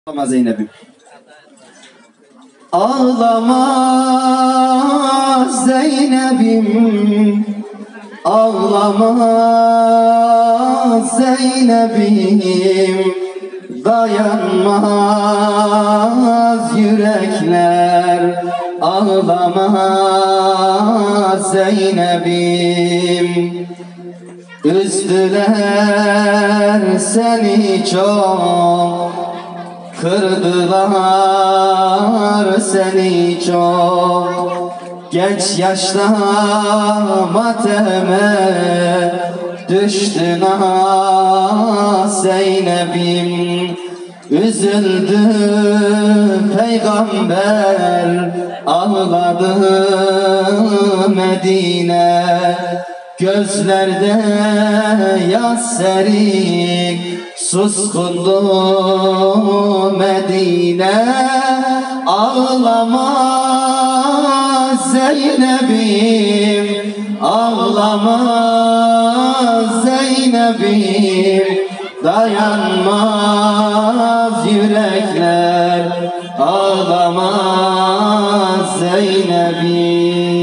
Ağlama Zeynep'im. Ağlama Zeynep'im, ağlama Zeynep'im, dayanmaz yürekler. Ağlama Zeynep'im, üzdüler seni çok, kırdılar seni çok. Genç yaşta mateme düştün ah Zeynep'im. Üzüldü peygamber, ağladı Medine. Gözlerde yas serik, suskundu Medine. Ağlama Zeynep'im, ağlama Zeynep'im, dayanmaz yürekler. Ağlama Zeynep'im.